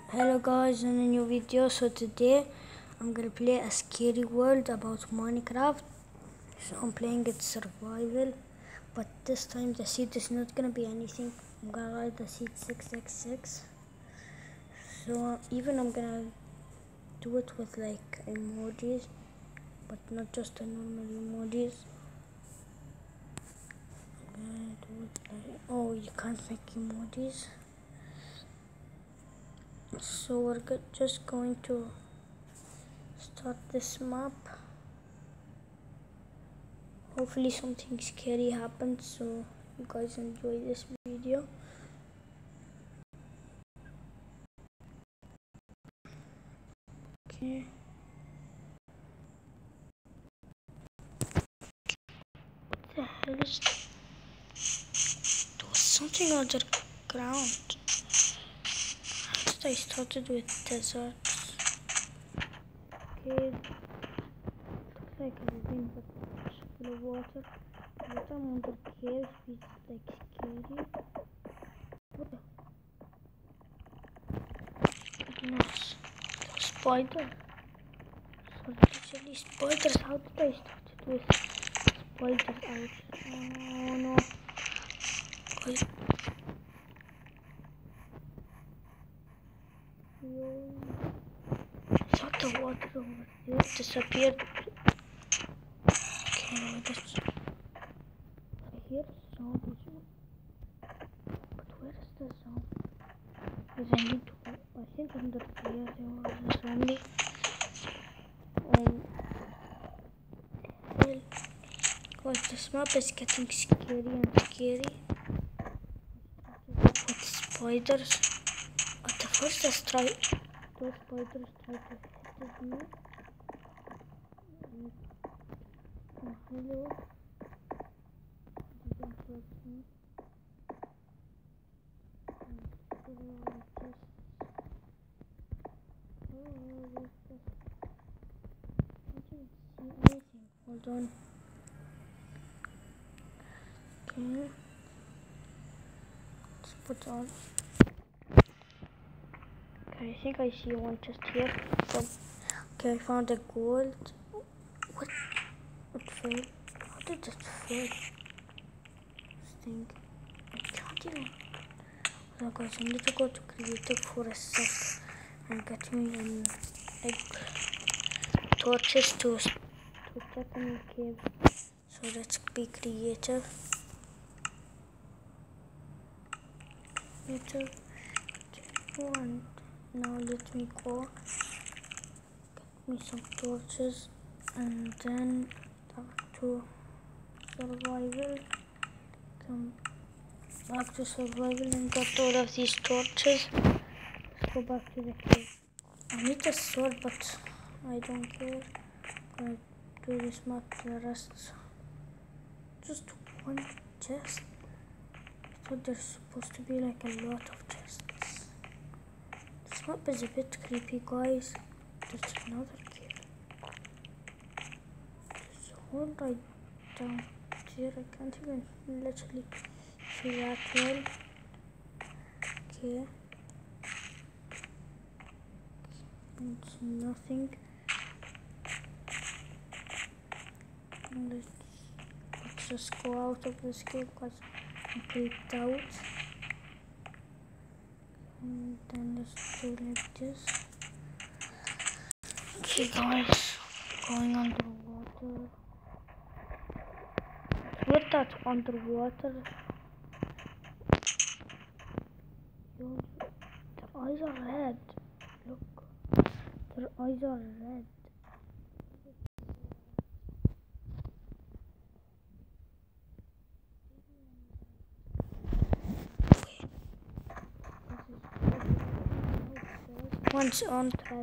Hello guys, in a new video. So today I'm gonna play a scary world about Minecraft. So I'm playing it survival, but this time the seed is not gonna be anything. I'm gonna write the seed 666. So even I'm gonna do it with like emojis, but not just the normal emojis. I'm gonna do it like, oh, you can't make emojis. So we're just going to start this map. Hopefully something scary happens, so you guys enjoy this video. Okay. What the hell is that? There was something underground. First I started with deserts. Okay. Looks like a ravine, but it's full of water. But I'm under caves, it's like scary. What the? Goodness. The spider. So literally spiders. How did I start it with spiders out? Oh no. Guys. I thought the water over there disappeared. Okay, let's. I hear zombies. But where is the zombie? Because I need to. I think under here there was a zombie. Hell. Guys, this map is getting scary and scary. With spiders. At the first those spiders try to hit me. Oh, hello. Didn't hurt me. I didn't see anything. Hold on. Okay. Let's put on. Okay, I think I see one just here. So, okay, I found a gold. What? It fell. How did it fall? This thing. I can't even. Oh guys, I need to go to creative for a sec and get me like torches to check in the cave. So let's be creative. And now let me go get me some torches and then back to survival. Come back to survival and get all of these torches. Let's go back to the cave. I need a sword, but I don't care. I'm gonna do this map the rest. Just one chest. I thought there's supposed to be like a lot of chests. This map is a bit creepy, guys. There's another cave. There's a hole right down there. I can't even literally see that well. Okay. It's nothing. Let's just go out of this cave because I'm creeped out. And then let's do like this. Okay guys, going underwater. Look at that underwater. Yo, their eyes are red. Look, their eyes are red. One's on thread.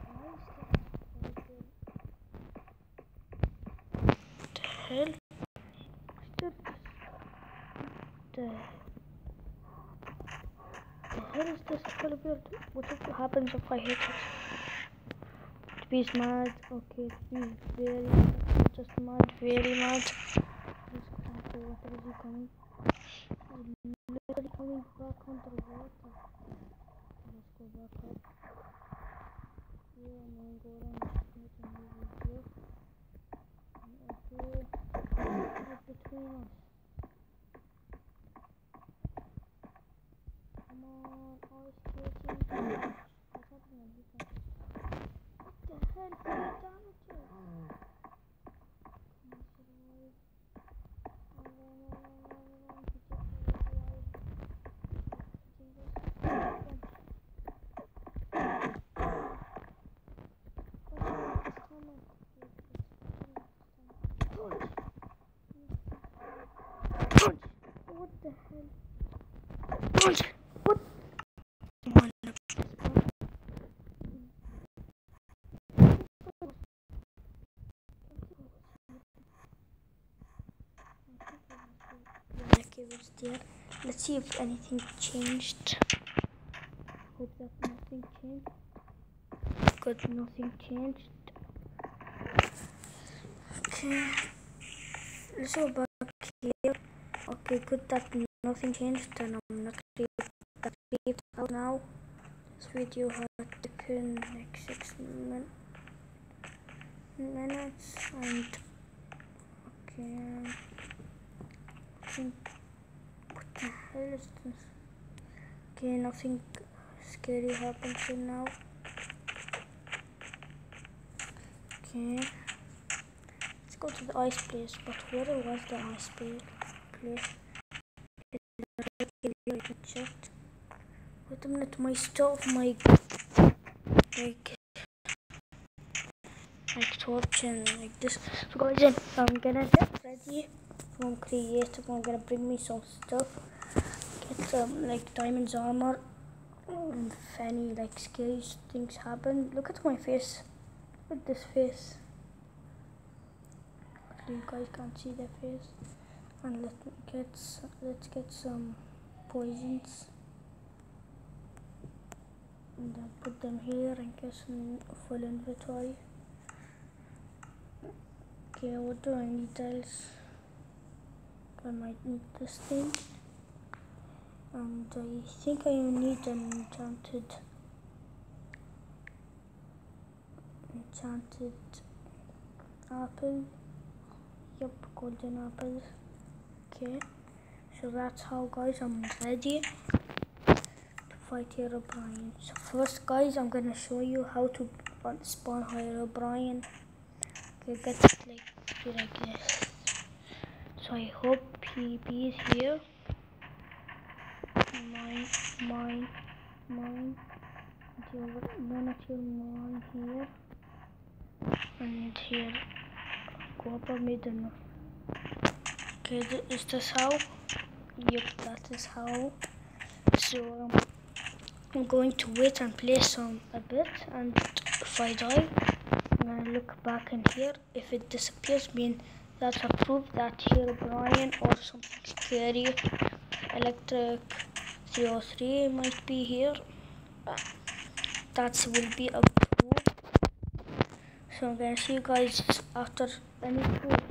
What the hell? hell is this caliber? What happens if I hit it? To be mad. Okay, to be very mad. Not just mad, very mad. Let's go back to water. Is he coming? He's literally coming back under water. Let's go back up. Yeah, I'm gonna go around this and move here. Okay. What's between us? Come on, ice skating. What's happening? What the hell? 3 damages. Come on, survive. What the hell? What? Come on, look. Okay, was there. Let's see if anything changed. Hope that nothing changed. Good, nothing changed. Okay, let's go back here. Okay, good that nothing changed, and I'm not leave out now. This video had taken like 6 minutes, and okay, I think, what the hell is this? Okay, nothing scary happens here now. Okay, let's go to the ice place. But where was the ice place? I checked. Wait a minute, my stove, my like torch and like this. So guys, I'm gonna get ready from creative. I'm gonna bring me some stuff. Get some like diamonds armor. And if any like scary things happen, look at my face. Look at this face. You guys can't see the face. And let's get some poisons. And then put them here and get some full inventory. Okay, what do I need else? I might need this thing. And I think I need an enchanted apple. Yep, golden apples. Okay, so that's how, guys, I'm ready to fight Herobrine. So first, guys, I'm gonna show you how to spawn Herobrine. Okay, get like this. So I hope he is here. Mine. Mine here. And here. Go up a middle. Okay, is this how? Yep, that is how. So I'm going to wait and play a bit, and if I die, I'm gonna look back in here. If it disappears, that's a proof that Herobrine or something scary, Electric 303 might be here. That will be a proof. So I'm gonna see you guys after any proof.